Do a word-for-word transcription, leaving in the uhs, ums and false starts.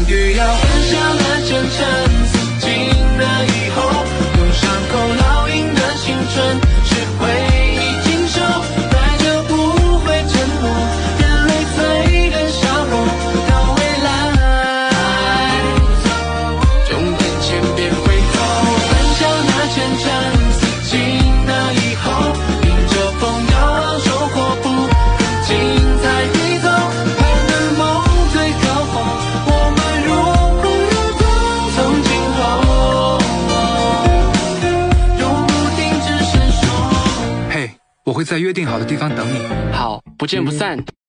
遇要分享的真诚，死尽了以后，用伤口烙印的青春，是回忆经手，带着不会沉默，眼泪催人笑容到未来。终点前别回头，分享那前程，死尽了以后，迎着风遥望收获不更精彩回头，还能梦最高峰，我们如梦如梦，从今后永不停止闪烁。 嘿，我会在约定好的地方等你。 好，不见不散。